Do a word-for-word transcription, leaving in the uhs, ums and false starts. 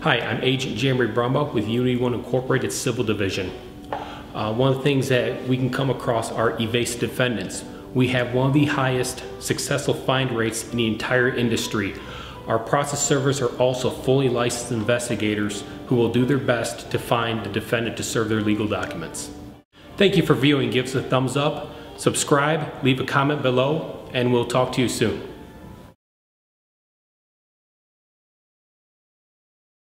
Hi, I'm Agent Jeremy Brumbaugh with Unity One Incorporated Civil Division. Uh, one of the things that we can come across are evasive defendants. We have one of the highest successful find rates in the entire industry. Our process servers are also fully licensed investigators who will do their best to find the defendant to serve their legal documents. Thank you for viewing. Give us a thumbs up, subscribe, leave a comment below, and we'll talk to you soon.